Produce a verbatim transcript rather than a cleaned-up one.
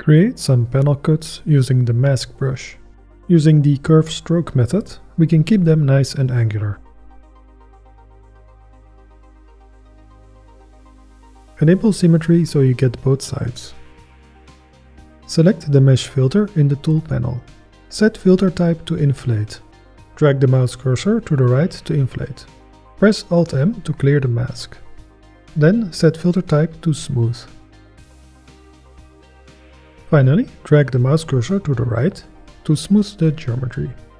Create some panel cuts using the mask brush. Using the curve stroke method, we can keep them nice and angular. Enable symmetry so you get both sides. Select the mesh filter in the tool panel. Set filter type to inflate. Drag the mouse cursor to the right to inflate. Press Alt M to clear the mask. Then set filter type to smooth. Finally, drag the mouse cursor to the right to smooth the geometry.